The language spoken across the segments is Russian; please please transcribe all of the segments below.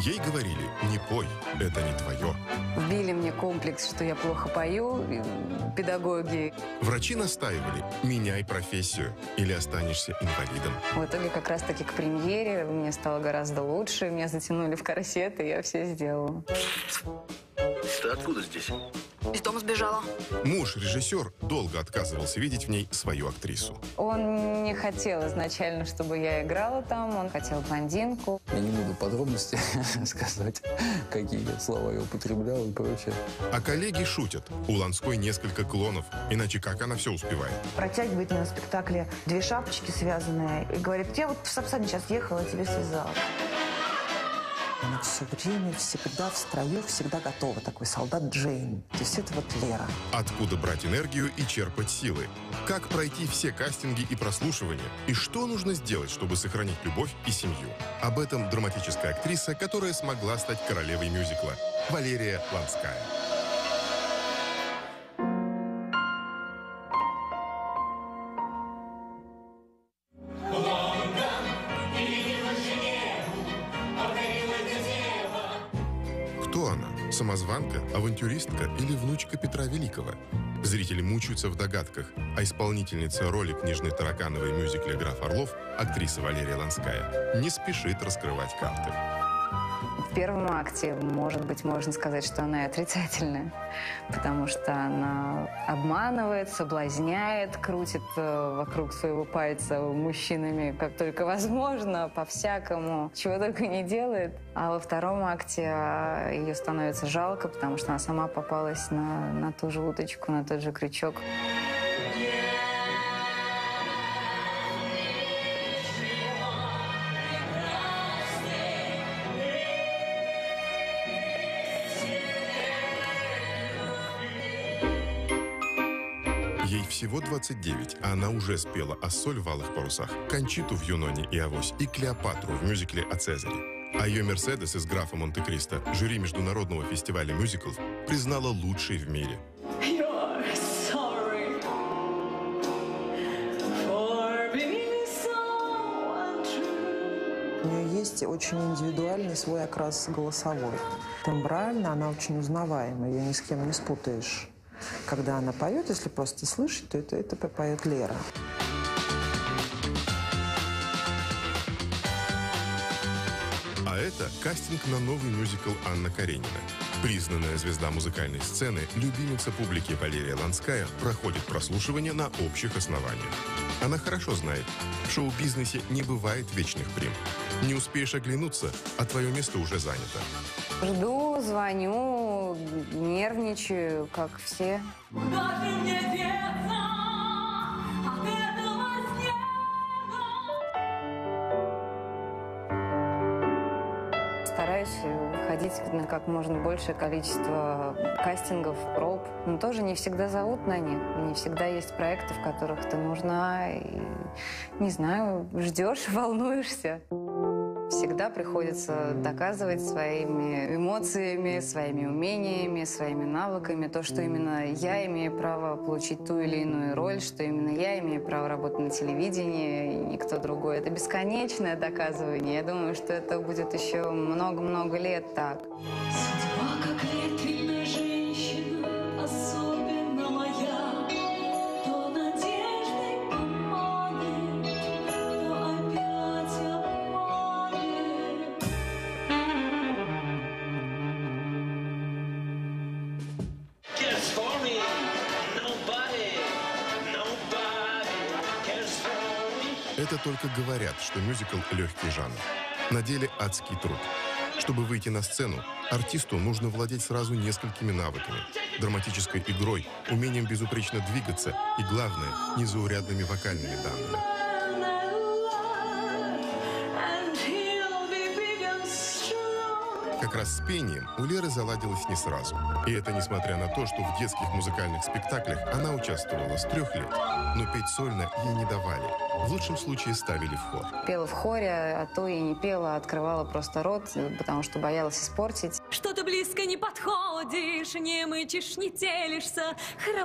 Ей говорили: не пой, это не твое. Вбили мне комплекс, что я плохо пою, педагоги. Врачи настаивали: меняй профессию, или останешься инвалидом. В итоге как раз-таки к премьере мне стало гораздо лучше. Меня затянули в корсет, и я все сделала. Ты откуда здесь? Из дома сбежала. Муж, режиссер, долго отказывался видеть в ней свою актрису. Он не хотел изначально, чтобы я играла там. Он хотел блондинку. Я не буду подробности сказать, какие слова я употреблял и прочее. А коллеги шутят: у Ланской несколько клонов, иначе как она все успевает? Протягивает мне на спектакле две шапочки связанные и говорит: я вот в Сапсане сейчас ехала, тебе связала. Она все время, всегда в строю, всегда готова. Такой солдат Джейн. То есть это вот Лера. Откуда брать энергию и черпать силы? Как пройти все кастинги и прослушивания? И что нужно сделать, чтобы сохранить любовь и семью? Об этом драматическая актриса, которая смогла стать королевой мюзикла. Валерия Ланская. Кто она? Самозванка, авантюристка или внучка Петра Великого? Зрители мучаются в догадках, а исполнительница роли княжны Таракановой в мюзикле «Граф Орлов», актриса Валерия Ланская, не спешит раскрывать карты. В первом акте, может быть, можно сказать, что она и отрицательная, потому что она обманывает, соблазняет, крутит вокруг своего пальца мужчинами как только возможно, по-всякому, чего только не делает. А во втором акте ее становится жалко, потому что она сама попалась на ту же уточку, на тот же крючок. Ей всего 29, а она уже спела «Ассоль в алых парусах», «Кончиту в Юноне и Авось» и «Клеопатру» в мюзикле о Цезаре. А ее «Мерседес» из «Графа Монте-Кристо» жюри Международного фестиваля мюзиклов признала лучшей в мире. У нее есть очень индивидуальный свой окрас голосовой. Тембрально она очень узнаваема, ее ни с кем не спутаешь. Когда она поет, если просто слышать, то это поет Лера. А это кастинг на новый мюзикл «Анна Каренина». Признанная звезда музыкальной сцены, любимица публики Валерия Ланская проходит прослушивание на общих основаниях. Она хорошо знает, в шоу-бизнесе не бывает вечных прем. Не успеешь оглянуться, а твое место уже занято. Жду, звоню, нервничаю, как все. Куда же мне деться от этого снега? Стараюсь ходить на как можно большее количество кастингов, проб. Но тоже не всегда зовут на них. Не всегда есть проекты, в которых ты нужна. И, не знаю, ждешь, волнуешься. Всегда приходится доказывать своими эмоциями, своими умениями, своими навыками то, что именно я имею право получить ту или иную роль, что именно я имею право работать на телевидении, и никто другой. Это бесконечное доказывание. Я думаю, что это будет еще много-много лет так. Судьба, как ветреная женщина, особенно моя, то надеждой поманит, то опять обманет. Cares for me. Nobody cares for me. Это только говорят, что мюзикл – легкий жанр. На деле адский труд. Чтобы выйти на сцену, артисту нужно владеть сразу несколькими навыками. Драматической игрой, умением безупречно двигаться и, главное, незаурядными вокальными данными. Как раз с пением у Леры заладилось не сразу. И это несмотря на то, что в детских музыкальных спектаклях она участвовала с 3 лет. Но петь сольно ей не давали. В лучшем случае ставили в хор. Пела в хоре, а то и не пела, открывала просто рот, потому что боялась испортить. Что ты близко не подходишь, не мычишь, не телишься,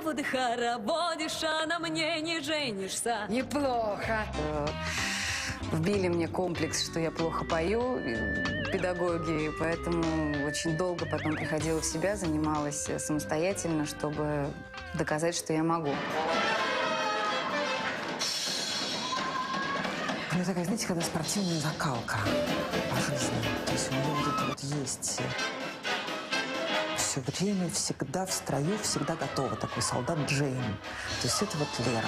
хороводишь, а на мне не женишься. Неплохо. вбили мне комплекс, что я плохо пою, педагоги, поэтому очень долго потом приходила в себя, занималась самостоятельно, чтобы доказать, что я могу. У нее такая, знаете, когда спортивная закалка по жизни. То есть у нее вот это вот есть все время, всегда в строю, всегда готова. Такой солдат Джейн. То есть это вот Лера.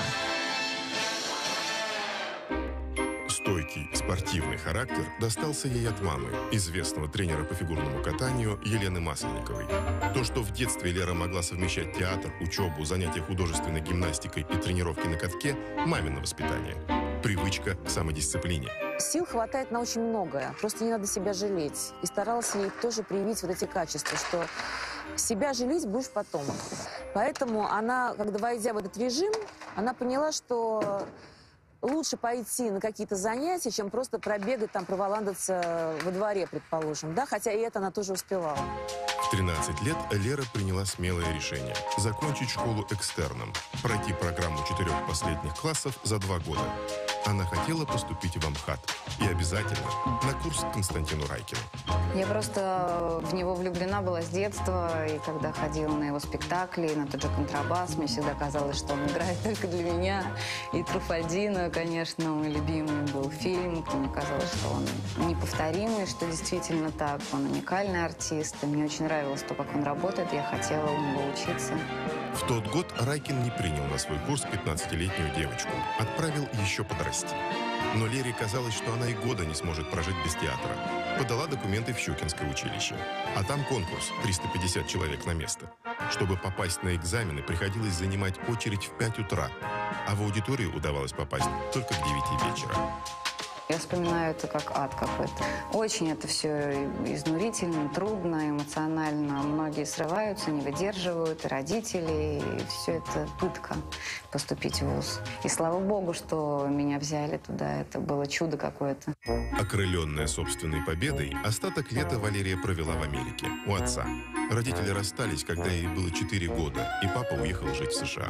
Стойкий, спортивный характер достался ей от мамы, известного тренера по фигурному катанию Елены Масленниковой. То, что в детстве Лера могла совмещать театр, учебу, занятия художественной гимнастикой и тренировки на катке – мамино воспитание. Привычка к самодисциплине. Сил хватает на очень многое, просто не надо себя жалеть. И старалась ей тоже привить вот эти качества, что себя жалеть будешь потом. Поэтому она, когда войдя в этот режим, она поняла, что лучше пойти на какие-то занятия, чем просто пробегать, там, проволандаться во дворе, предположим. Да? Хотя и это она тоже успевала. В 13 лет Лера приняла смелое решение – закончить школу экстерном, пройти программу 4 последних классов за 2 года. Она хотела поступить в Амхат и обязательно на курс к Константину Райкину. Я просто в него влюблена была с детства, и когда ходила на его спектакли, на тот же контрабас, мне всегда казалось, что он играет только для меня. И «Труффальдино», конечно, мой любимый был фильм. Мне казалось, что он неповторимый, что действительно так. Он уникальный артист, и мне очень нравилось то, как он работает, я хотела у него учиться. В тот год Райкин не принял на свой курс 15-летнюю девочку, отправил еще подрасти. Но Лере казалось, что она и года не сможет прожить без театра. Подала документы в Щукинское училище. А там конкурс, 350 человек на место. Чтобы попасть на экзамены, приходилось занимать очередь в 5 утра, а в аудиторию удавалось попасть только к 9 вечера. Я вспоминаю это как ад какой-то. Очень это все изнурительно, трудно, эмоционально. Многие срываются, не выдерживают, и родители, и все это пытка поступить в вуз. И слава богу, что меня взяли туда. Это было чудо какое-то. Окрыленная собственной победой, остаток лета Валерия провела в Америке, у отца. Родители расстались, когда ей было 4 года, и папа уехал жить в США.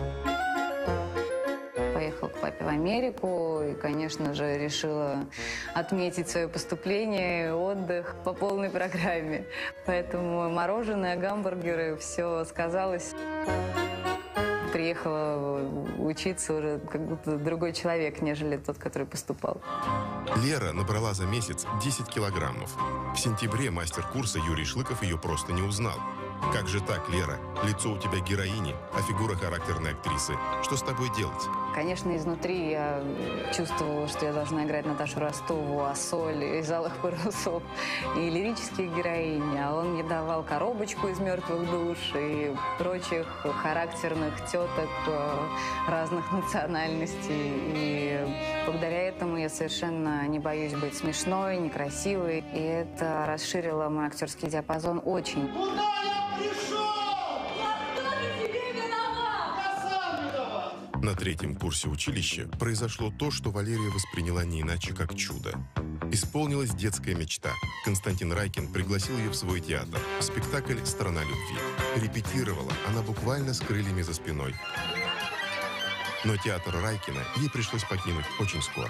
Поехала к папе в Америку и, конечно же, решила отметить свое поступление и отдых по полной программе. Поэтому мороженое, гамбургеры, все сказалось. Приехала учиться уже как будто другой человек, нежели тот, который поступал. Лера набрала за месяц 10 килограммов. В сентябре мастер курса Юрий Шлыков ее просто не узнал. «Как же так, Лера? Лицо у тебя героини, а фигура характерной актрисы. Что с тобой делать?» Конечно, изнутри я чувствовала, что я должна играть Наташу Ростову, Ассоль из «Алых парусов» и лирических героинь. А он мне давал коробочку из «Мертвых душ» и прочих характерных теток разных национальностей. И благодаря этому я совершенно не боюсь быть смешной, некрасивой. И это расширило мой актерский диапазон очень. На 3-м курсе училища произошло то, что Валерия восприняла не иначе, как чудо. Исполнилась детская мечта. Константин Райкин пригласил ее в свой театр. Спектакль «Страна любви». Репетировала она буквально с крыльями за спиной. Но театр Райкина ей пришлось покинуть очень скоро.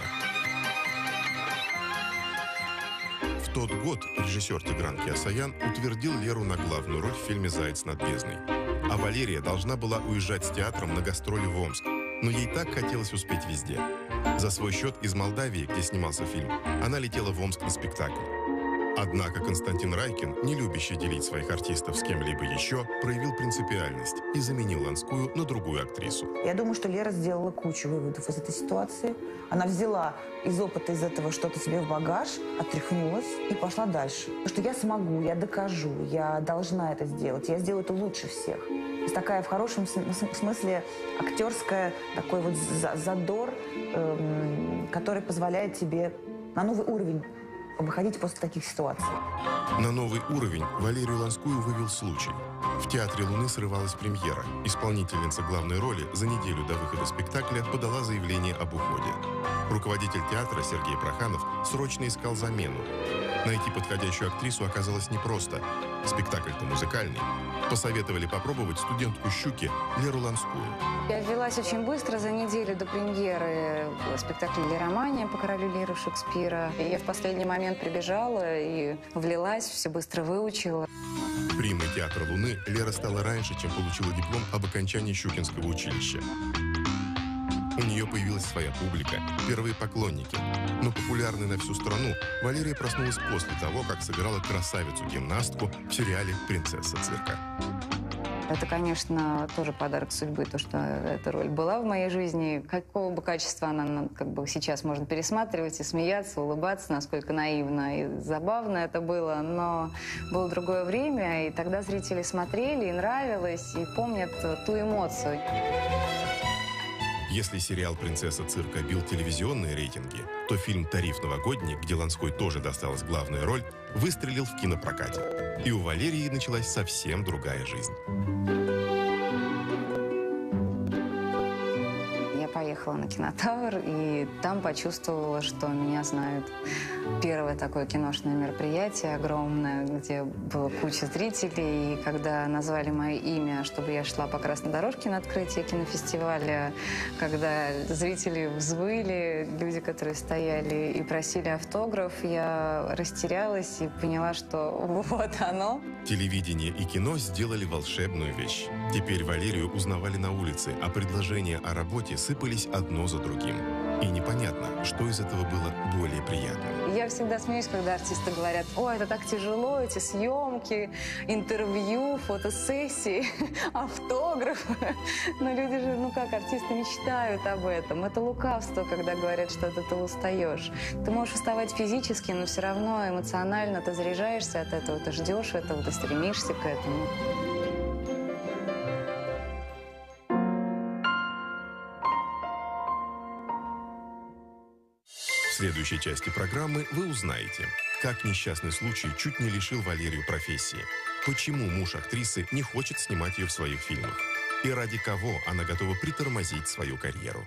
В тот год режиссер Тигран Кеосаян утвердил Леру на главную роль в фильме «Заяц над бездной». А Валерия должна была уезжать с театром на гастроли в Омск. Но ей так хотелось успеть везде. За свой счет из Молдавии, где снимался фильм, она летела в Омск на спектакль. Однако Константин Райкин, не любящий делить своих артистов с кем-либо еще, проявил принципиальность и заменил Ланскую на другую актрису. Я думаю, что Лера сделала кучу выводов из этой ситуации. Она взяла из опыта из этого что-то себе в багаж, отряхнулась и пошла дальше. Потому что я смогу, я докажу, я должна это сделать, я сделаю это лучше всех. То есть такая в хорошем смысле актерская, такой вот задор, который позволяет тебе на новый уровень выходить после таких ситуаций. На новый уровень Валерию Ланскую вывел случай. В Театре Луны срывалась премьера. Исполнительница главной роли за неделю до выхода спектакля подала заявление об уходе. Руководитель театра Сергей Проханов срочно искал замену. Найти подходящую актрису оказалось непросто. спектакль-то музыкальный, посоветовали попробовать студентку «Щуки» Леру Ланскую. Я ввелась очень быстро, за неделю до премьеры спектакля «Лиромания» по королю Лиры Шекспира. И я в последний момент прибежала и влилась, все быстро выучила. Примой театра «Луны» Лера стала раньше, чем получила диплом об окончании Щукинского училища. У нее появилась своя публика, первые поклонники. Но популярной на всю страну Валерия проснулась после того, как сыграла красавицу-гимнастку в сериале «Принцесса цирка». Это, конечно, тоже подарок судьбы, то, что эта роль была в моей жизни. Какого бы качества она как бы сейчас можно пересматривать и смеяться, улыбаться, насколько наивно и забавно это было. Но было другое время, и тогда зрители смотрели, и нравилось, и помнят ту эмоцию. Если сериал «Принцесса цирка» бил телевизионные рейтинги, то фильм «Тариф новогодний», где Ланской тоже досталась главная роль, выстрелил в кинопрокате. И у Валерии началась совсем другая жизнь. Я поехала на кинотавр, и там почувствовала, что меня знают. Первое такое киношное мероприятие огромное, где была куча зрителей. И когда назвали мое имя, чтобы я шла по красной дорожке на открытие кинофестиваля, когда зрители взвыли, люди, которые стояли и просили автограф, я растерялась и поняла, что вот оно. Телевидение и кино сделали волшебную вещь. Теперь Валерию узнавали на улице, а предложения о работе сыпались одно за другим. И непонятно, что из этого было более приятным. Я всегда смеюсь, когда артисты говорят: ой, это так тяжело, эти съемки, интервью, фотосессии, автографы. Но люди же, как артисты мечтают об этом. Это лукавство, когда говорят, что от этого устаешь. Ты можешь уставать физически, но все равно эмоционально ты заряжаешься от этого, ты ждешь этого, ты стремишься к этому. В следующей части программы вы узнаете, как несчастный случай чуть не лишил Валерию профессии, почему муж актрисы не хочет снимать ее в своих фильмах и ради кого она готова притормозить свою карьеру.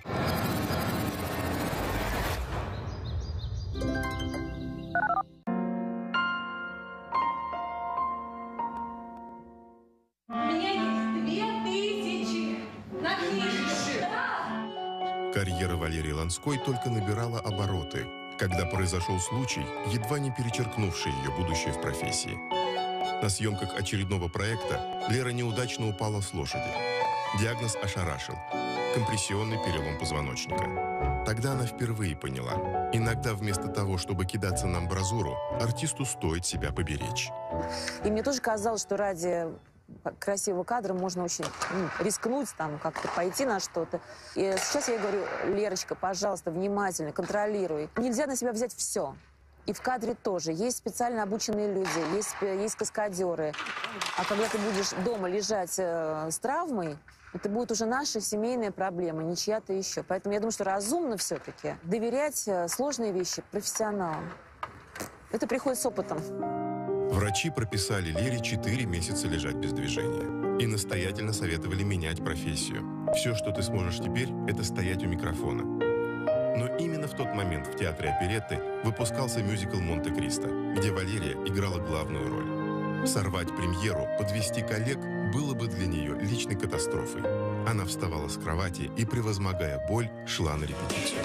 У меня есть 2000 на книжке. Карьера Валерии Ланской только набирала обороты, когда произошел случай, едва не перечеркнувший ее будущее в профессии. На съемках очередного проекта Лера неудачно упала с лошади. Диагноз ошарашил – компрессионный перелом позвоночника. Тогда она впервые поняла – иногда вместо того, чтобы кидаться на амбразуру, артисту стоит себя поберечь. И мне тоже казалось, что ради красивого кадра можно очень рискнуть, там, как-то пойти на что-то. И сейчас я ей говорю: Лерочка, пожалуйста, внимательно, контролируй. Нельзя на себя взять все. И в кадре тоже. Есть специально обученные люди, есть каскадеры. А когда ты будешь дома лежать с травмой, это будет уже наша семейная проблема, не чья-то еще. Поэтому я думаю, что разумно все-таки доверять сложные вещи профессионалам. Это приходит с опытом. Врачи прописали Лере 4 месяца лежать без движения и настоятельно советовали менять профессию. Все, что ты сможешь теперь, это стоять у микрофона. Но именно в тот момент в театре оперетты выпускался мюзикл «Монте-Кристо», где Валерия играла главную роль. Сорвать премьеру, подвести коллег было бы для нее личной катастрофой. Она вставала с кровати и, превозмогая боль, шла на репетицию.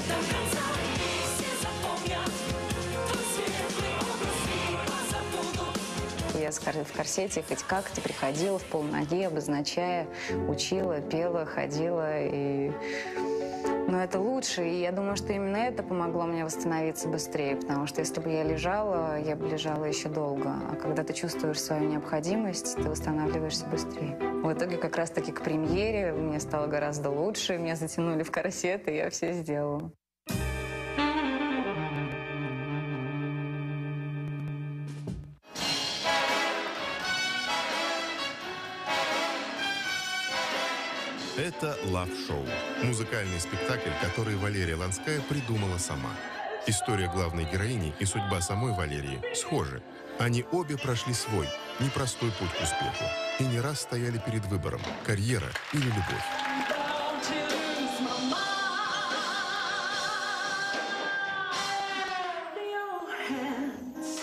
Я в корсете хоть как-то приходила в полноге, обозначая, учила, пела, ходила. Но это лучше, и я думаю, что именно это помогло мне восстановиться быстрее, потому что если бы я бы лежала еще долго. А когда ты чувствуешь свою необходимость, ты восстанавливаешься быстрее. В итоге как раз-таки к премьере мне стало гораздо лучше, меня затянули в корсет, и я все сделала. Это «Лав-шоу» – музыкальный спектакль, который Валерия Ланская придумала сама. История главной героини и судьба самой Валерии схожи. Они обе прошли свой, непростой путь к успеху и не раз стояли перед выбором – карьера или любовь.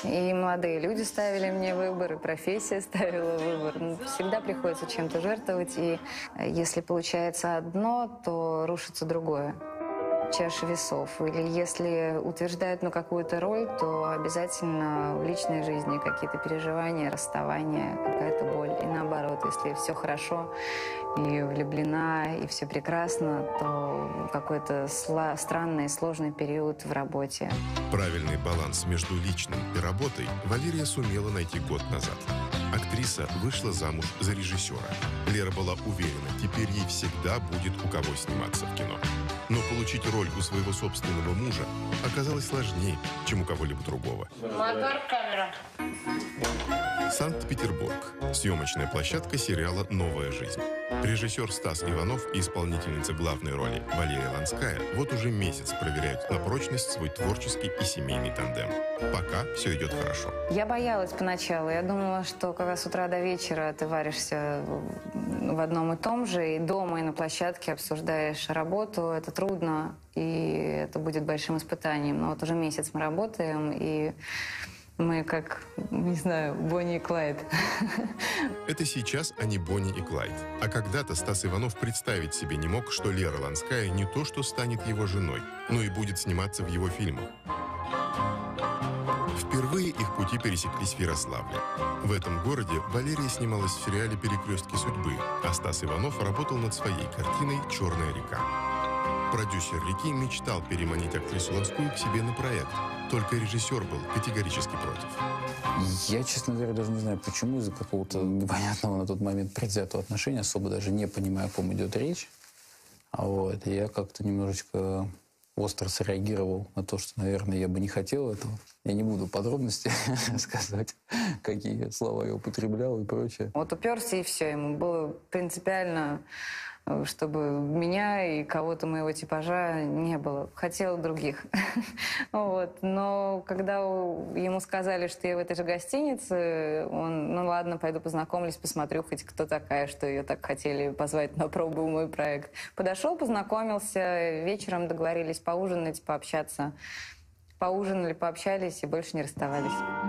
И молодые люди ставили мне выбор, и профессия ставила выбор. Ну, всегда приходится чем-то жертвовать, и если получается одно, то рушится другое. Чаша весов. Или если утверждают какую-то роль, то обязательно в личной жизни какие-то переживания, расставания, какая-то боль. И наоборот, если все хорошо, и влюблена, и все прекрасно, то какой-то странный, сложный период в работе. Правильный баланс между личным и работой Валерия сумела найти год назад. Актриса вышла замуж за режиссера. Лера была уверена, теперь ей всегда будет у кого сниматься в кино. Но получить роль у своего собственного мужа оказалось сложнее, чем у кого-либо другого. Мотор, камера. Санкт-Петербург. Съемочная площадка сериала «Новая жизнь». Режиссер Стас Иванов и исполнительница главной роли Валерия Ланская вот уже месяц проверяют на прочность свой творческий и семейный тандем. Пока все идет хорошо. Я боялась поначалу. Я думала, что когда с утра до вечера ты варишься в одном и том же, и дома, и на площадке обсуждаешь работу, это трудно, и это будет большим испытанием. Но вот уже месяц мы работаем, и мы как, не знаю, Бонни и Клайд. Это сейчас они Бонни и Клайд. А когда-то Стас Иванов представить себе не мог, что Лера Ланская не то что станет его женой, но и будет сниматься в его фильмах. Впервые их пути пересеклись в Ярославле. В этом городе Валерия снималась в сериале «Перекрестки судьбы», а Стас Иванов работал над своей картиной «Черная река». Продюсер «Реки» мечтал переманить актрису Ланскую к себе на проект, только режиссер был категорически против. Я, честно говоря, даже не знаю, почему, из-за какого-то непонятного на тот момент предвзятого отношения, особо даже не понимая, о ком идет речь. Вот. И я как-то немножечко остро среагировал на то, что, наверное, я бы не хотел этого. Я не буду подробности сказать, какие слова я употреблял и прочее. Вот уперся, и все. Ему было принципиально, чтобы меня и кого-то моего типажа не было. Хотел других. Вот. Но когда ему сказали, что я в этой же гостинице, он, ну ладно, пойду познакомлюсь, посмотрю, хоть кто такая, что ее так хотели позвать на пробу в мой проект. Подошел, познакомился, вечером договорились поужинать, пообщаться. Поужинали, пообщались и больше не расставались.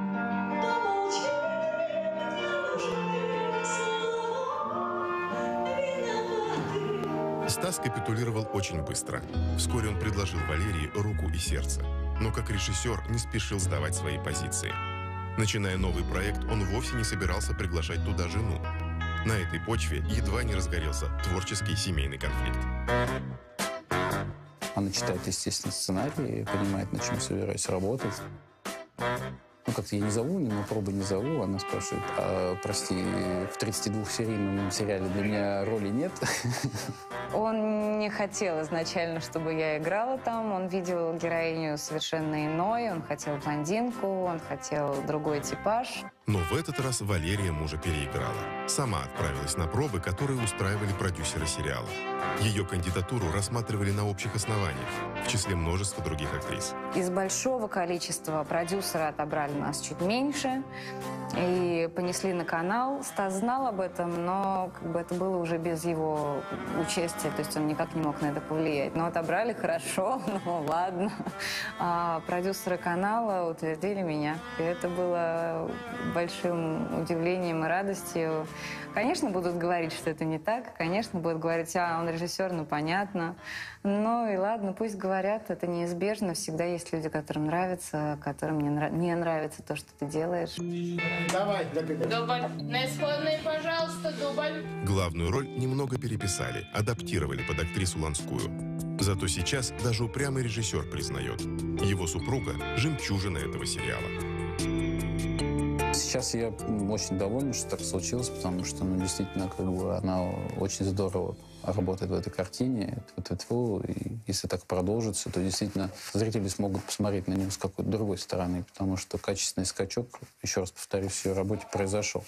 Стас капитулировал очень быстро. Вскоре он предложил Валерии руку и сердце. Но как режиссер не спешил сдавать свои позиции. Начиная новый проект, он вовсе не собирался приглашать туда жену. На этой почве едва не разгорелся творческий семейный конфликт. Она читает, естественно, сценарий, понимает, над чем собираюсь работать. Ну, как-то я не зову, ни на пробы не зову. Она спрашивает, а, прости, в 32-серийном сериале для меня роли нет? Он не хотел изначально, чтобы я играла там. Он видел героиню совершенно иной. Он хотел блондинку, он хотел другой типаж. Но в этот раз Валерия мужа переиграла. Сама отправилась на пробы, которые устраивали продюсеры сериала. Ее кандидатуру рассматривали на общих основаниях, в числе множества других актрис. Из большого количества продюсеры отобрали нас чуть меньше и понесли на канал. Стас знал об этом, но это было уже без его участия, то есть он никак не мог на это повлиять. Но отобрали хорошо, ну ладно. А продюсеры канала утвердили меня. И это было большим удивлением и радостью. Конечно, будут говорить, что это не так. Конечно, будут говорить, он режиссер, ну понятно. Ну и ладно, пусть говорят, это неизбежно. Всегда есть люди, которым нравится, которым не нравится то, что ты делаешь. Давай, дубль. На исходный, пожалуйста, дубль. Главную роль немного переписали, адаптировали под актрису Ланскую. Зато сейчас даже упрямый режиссер признает, его супруга – жемчужина этого сериала. Сейчас я очень доволен, что так случилось, потому что, действительно, она очень здорово работает в этой картине. И если так продолжится, то действительно зрители смогут посмотреть на нее с какой-то другой стороны, потому что качественный скачок, еще раз повторюсь, в ее работе произошел.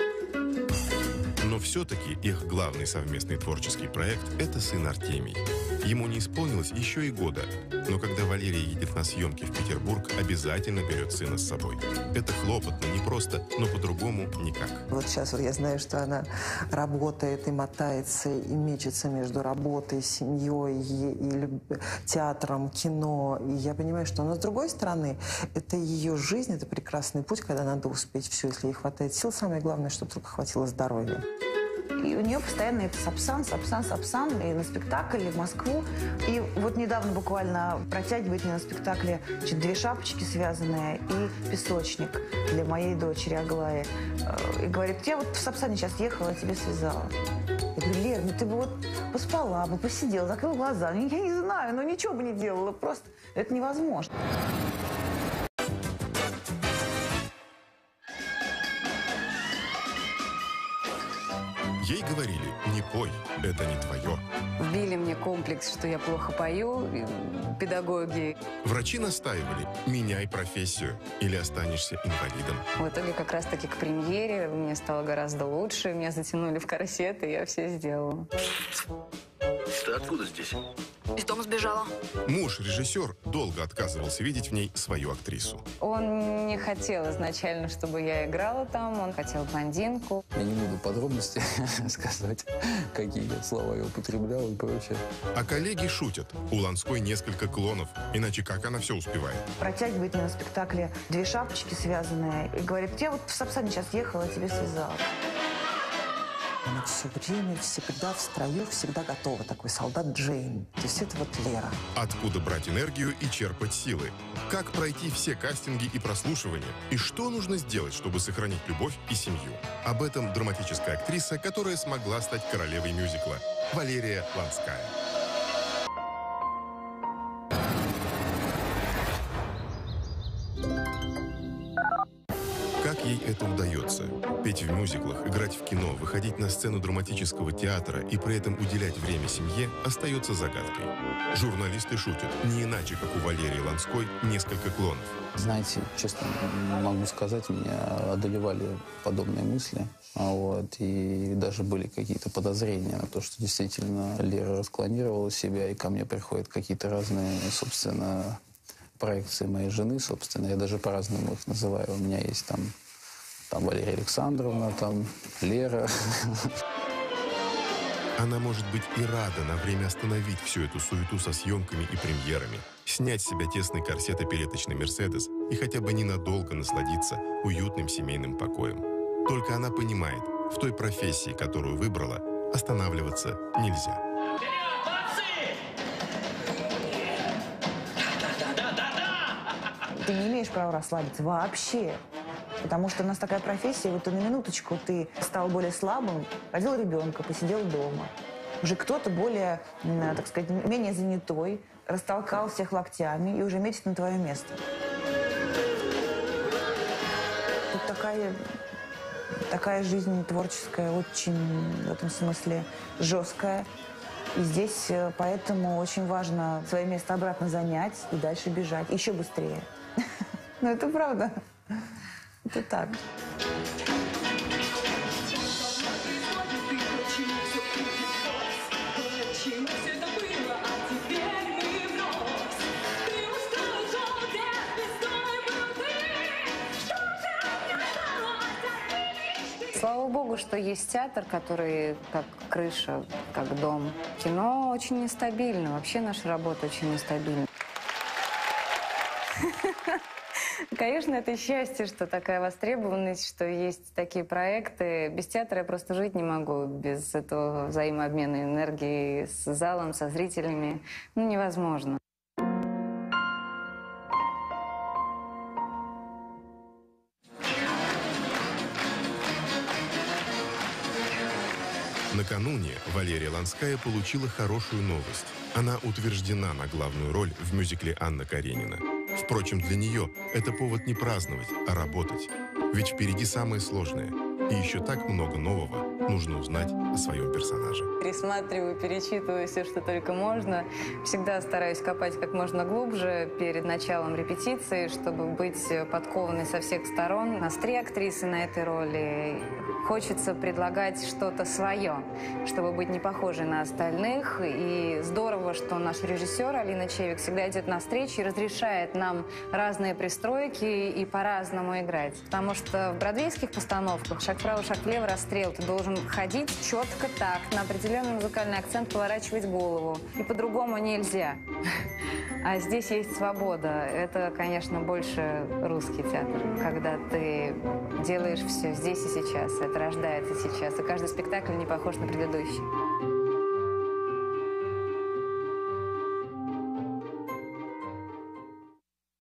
Но все-таки их главный совместный творческий проект – это «Сын Артемий». Ему не исполнилось еще и года, но когда Валерия едет на съемки в Петербург, обязательно берет сына с собой. Это хлопотно, непросто, но по-другому никак. Вот сейчас вот я знаю, что она работает и мотается, и мечется между работой, семьей, и театром, кино. И я понимаю, что, но с другой стороны, это ее жизнь, это прекрасный путь, когда надо успеть все, если ей хватает сил. Самое главное, чтобы только хватило здоровья. И у нее постоянно это Сапсан, и на спектакль, и в Москву. И вот недавно буквально протягивает мне на спектакле 2 шапочки связанные и песочник для моей дочери Аглаи. И говорит, я вот в Сапсане сейчас ехала, тебе связала. Я говорю, Лер, ну ты бы вот поспала бы, посидела, закрыла глаза. Я не знаю, но ничего бы не делала, просто это невозможно. Ей говорили, не пой, это не твое. Вбили мне комплекс, что я плохо пою, педагоги. Врачи настаивали, меняй профессию или останешься инвалидом. В итоге как раз-таки к премьере мне стало гораздо лучше. Меня затянули в корсет, и я все сделала. Ты откуда здесь? Из дома сбежала. Муж, режиссер, долго отказывался видеть в ней свою актрису. Он не хотел изначально, чтобы я играла там. Он хотел блондинку. Я не буду подробности сказать, какие слова я употреблял и прочее. А коллеги шутят. У Ланской несколько клонов, иначе как она все успевает? Протягивает мне на спектакле 2 шапочки связанные и говорит, я вот в Сапсане сейчас ехала, тебе связала. Она все время, всегда в строю, всегда готова. Такой солдат Джейн. То есть это вот Лера. Откуда брать энергию и черпать силы? Как пройти все кастинги и прослушивания? И что нужно сделать, чтобы сохранить любовь и семью? Об этом драматическая актриса, которая смогла стать королевой мюзикла. Валерия Ланская. Как ей это удается? Петь в мюзиклах, играть в кино, выходить на сцену драматического театра и при этом уделять время семье остается загадкой. Журналисты шутят, не иначе, как у Валерии Ланской, несколько клонов. Знаете, честно могу сказать, меня одолевали подобные мысли. И даже были какие-то подозрения на то, что действительно Лера расклонировала себя, и ко мне приходят какие-то разные, собственно, проекции моей жены, собственно. Я даже по-разному их называю. У меня есть там Валерия Александровна, там Лера. Она, может быть, и рада на время остановить всю эту суету со съемками и премьерами, снять с себя тесный корсет и переточный «Мерседес» и хотя бы ненадолго насладиться уютным семейным покоем. Только она понимает, в той профессии, которую выбрала, останавливаться нельзя. Ты не имеешь права расслабиться вообще. Потому что у нас такая профессия, вот и на минуточку ты стал более слабым, родил ребенка, посидел дома. Уже кто-то более, так сказать, менее занятой, растолкал всех локтями и уже метит на твое место. Тут такая жизнь творческая, очень в этом смысле жесткая. И здесь поэтому очень важно свое место обратно занять и дальше бежать. Еще быстрее. Но это правда. Это так. Слава богу, что есть театр, который как крыша, как дом. Кино очень нестабильно. Вообще наша работа очень нестабильна. Конечно, это счастье, что такая востребованность, что есть такие проекты. Без театра я просто жить не могу. Без этого взаимообмена энергии с залом, со зрителями. Невозможно. Накануне Валерия Ланская получила хорошую новость. Она утверждена на главную роль в мюзикле «Анна Каренина». Впрочем, для нее это повод не праздновать, а работать. Ведь впереди самое сложное. И еще так много нового нужно узнать о своем персонаже. Пересматриваю, перечитываю все, что только можно. Всегда стараюсь копать как можно глубже перед началом репетиции, чтобы быть подкованной со всех сторон. У нас 3 актрисы на этой роли. Хочется предлагать что-то свое, чтобы быть не похожей на остальных. И здорово, что наш режиссер Алина Чевик всегда идет навстречу и разрешает нам разные пристройки и по-разному играть. Потому что в бродвейских постановках шаг вправо, шаг влево, расстрел. Ты должен ходить четко так, на определенный музыкальный акцент поворачивать голову. И по-другому нельзя. А здесь есть свобода. Это, конечно, больше русский театр, когда ты делаешь все здесь и сейчас. Это рождается сейчас. И каждый спектакль не похож на предыдущий.